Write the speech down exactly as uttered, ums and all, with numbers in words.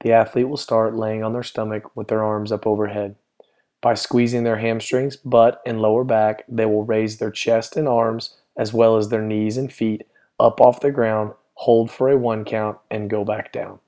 The athlete will start laying on their stomach with their arms up overhead. By squeezing their hamstrings, butt, and lower back, they will raise their chest and arms, as well as their knees and feet, up off the ground, hold for a one count, and go back down.